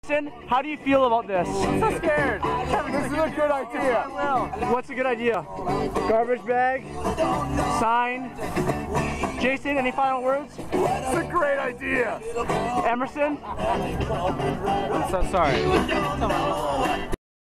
Emerson, how do you feel about this? I'm so scared. This is a good idea. What's a good idea? Garbage bag, sign. Jason, any final words? It's a great idea. Emerson? I'm so sorry.